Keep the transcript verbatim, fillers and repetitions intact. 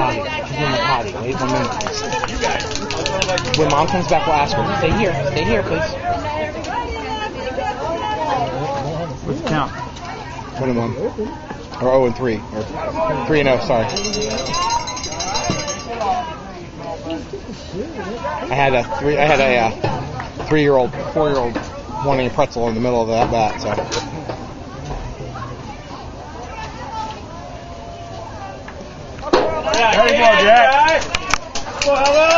potty. She's in the potty. Wait one minute, please. When Mom comes back, we'll ask her. Stay here. Stay here, please. What's the count? One and one. Or oh and three. Or three and oh, sorry. I had a three. I had a uh, three-year-old, four-year-old wanting a pretzel in the middle of that bat. So. There you go, Jack. Well, hello.